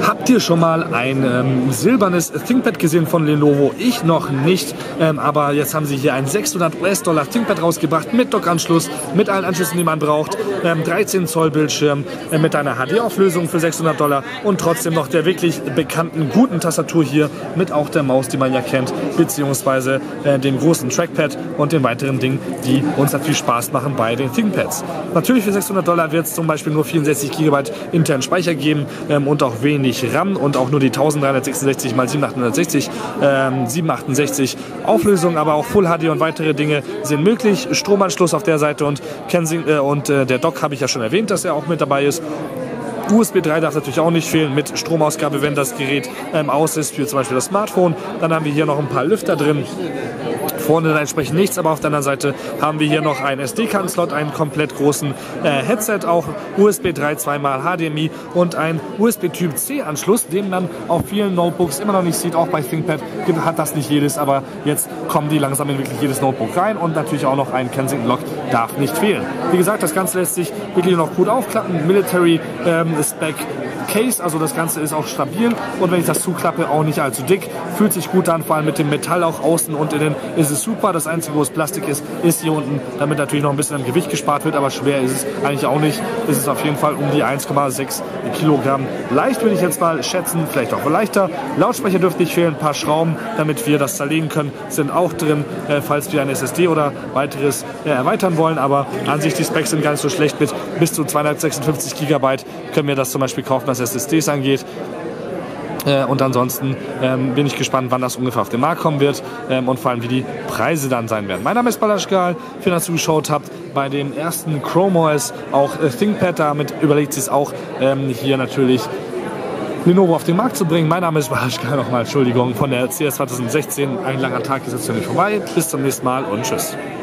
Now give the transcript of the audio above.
Habt ihr schon mal ein silbernes ThinkPad gesehen von Lenovo? Ich noch nicht, aber jetzt haben sie hier ein 600 US-Dollar ThinkPad rausgebracht mit Dockanschluss, mit allen Anschlüssen, die man braucht, 13 Zoll Bildschirm mit einer HD-Auflösung für 600 Dollar und trotzdem noch der wirklich bekannten guten Tastatur hier mit auch der Maus, die man ja kennt, beziehungsweise dem großen Trackpad und den weiteren Dingen, die uns natürlich Spaß machen bei den ThinkPads. Natürlich für 600 Dollar wird es zum Beispiel nur 64 GB internen Speicher geben und auch wenig RAM und auch nur die 1366 x 768 Auflösung, aber auch Full HD und weitere Dinge sind möglich. Stromanschluss auf der Seite und der Dock habe ich ja schon erwähnt, dass er auch mit dabei ist. USB 3 darf natürlich auch nicht fehlen mit Stromausgabe, wenn das Gerät aus ist, für zum Beispiel das Smartphone. Dann haben wir hier noch ein paar Lüfter drin. Vorne dann entsprechend nichts, aber auf der anderen Seite haben wir hier noch einen SD-Karten-Slot, einen komplett großen Headset, auch USB 3 2x HDMI und ein USB-Typ-C-Anschluss, den man auf vielen Notebooks immer noch nicht sieht. Auch bei ThinkPad hat das nicht jedes, aber jetzt kommen die langsam in wirklich jedes Notebook rein und natürlich auch noch ein Kensington-Lock darf nicht fehlen. Wie gesagt, das Ganze lässt sich wirklich noch gut aufklappen. Military Spec Case, also das Ganze ist auch stabil und wenn ich das zuklappe, auch nicht allzu dick. Fühlt sich gut an, vor allem mit dem Metall auch außen und innen ist es super. Das Einzige, wo es Plastik ist, ist hier unten, damit natürlich noch ein bisschen am Gewicht gespart wird, aber schwer ist es eigentlich auch nicht. Ist es auf jeden Fall um die 1,6 Kilogramm. Leicht würde ich jetzt mal schätzen, vielleicht auch leichter. Lautsprecher dürfte nicht fehlen, ein paar Schrauben, damit wir das zerlegen können, sind auch drin, falls wir eine SSD oder weiteres erweitern wollen, aber an sich die Specs sind gar nicht so schlecht. Mit bis zu 256 GB können wir das zum Beispiel kaufen, was SSDs angeht. Und ansonsten bin ich gespannt, wann das ungefähr auf den Markt kommen wird und vor allem, wie die Preise dann sein werden. Mein Name ist Balaschgal. Vielen Dank, dass ihr zugeschaut habt bei dem ersten Chrome OS, auch ThinkPad. Damit überlegt sich es auch hier natürlich Lenovo auf den Markt zu bringen. Mein Name ist Balaschgal, nochmal Entschuldigung, von der CS 2016. Ein langer Tag ist jetzt für mich vorbei. Bis zum nächsten Mal und tschüss.